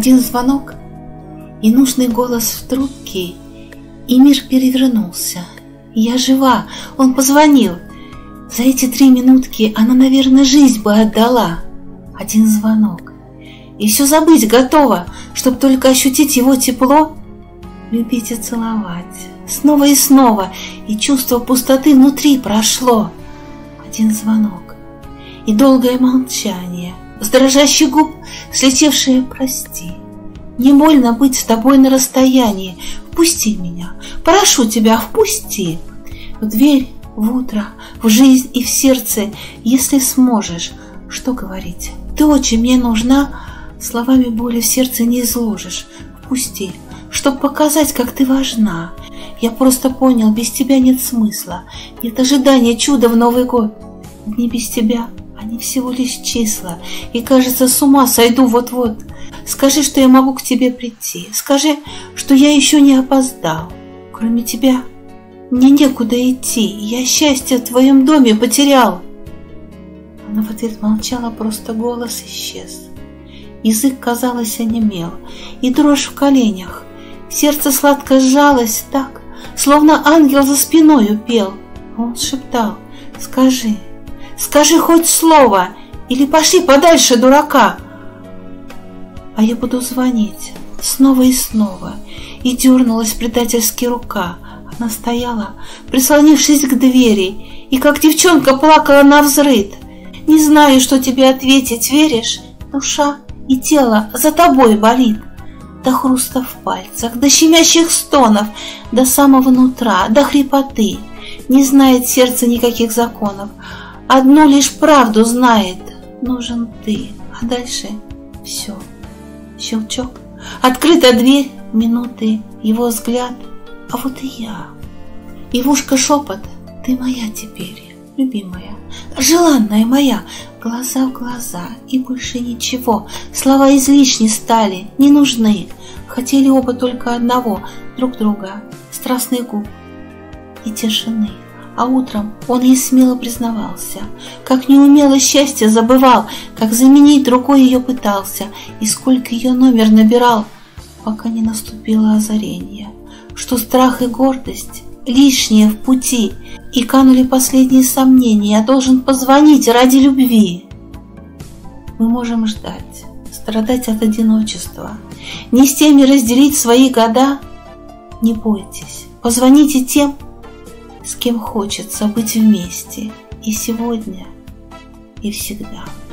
Один звонок, и нужный голос в трубке, и мир перевернулся. Я жива, он позвонил. За эти 3 минутки она, наверное, жизнь бы отдала. Один звонок, и все забыть готова, чтоб только ощутить его тепло, любить и целовать снова и снова, и чувство пустоты внутри прошло. Один звонок, и долгое молчание, с дрожащих губ слетевшее «прости». Не больно быть с тобой на расстоянии. Впусти меня, прошу тебя, впусти. В дверь, в утро, в жизнь и в сердце, если сможешь. Что говорить? Ты очень мне нужна, словами боли в сердце не изложишь. Впусти, чтоб показать, как ты важна. Я просто понял, без тебя нет смысла, нет ожидания чуда в Новый год. Дни без тебя, они всего лишь числа, и, кажется, с ума сойду вот-вот. Скажи, что я могу к тебе прийти, скажи, что я еще не опоздал. Кроме тебя мне некуда идти, я счастье в твоем доме потерял. Она в ответ молчала, просто голос исчез. Язык, казалось, онемел, и дрожь в коленях. Сердце сладко сжалось так, словно ангел за спиною пел. Он шептал: скажи, скажи хоть слово, или пошли подальше, дурака. А я буду звонить снова и снова. И дернулась предательски рука. Она стояла, прислонившись к двери, и как девчонка плакала навзрыд. Не знаю, что тебе ответить, веришь? Душа и тело за тобой болит. До хруста в пальцах, до щемящих стонов, до самого нутра, до хрипоты. Не знает сердце никаких законов, одну лишь правду знает. Нужен ты, а дальше все. Щелчок, открыта дверь, минуты, его взгляд, а вот и я. И в ушко шепот: ты моя теперь, любимая, желанная моя. Глаза в глаза, и больше ничего. Слова излишни стали, не нужны. Хотели оба только одного, друг друга, страстных губ и тишины. А утром он ей смело признавался, как неумело счастье забывал, как заменить другой ее пытался, и сколько ее номер набирал, пока не наступило озарение, что страх и гордость лишние в пути, и канули последние сомнения. Я должен позвонить ради любви. Мы можем ждать, страдать от одиночества, не с теми разделить свои года. Не бойтесь, позвоните тем, с кем хочется быть вместе, и сегодня, и всегда.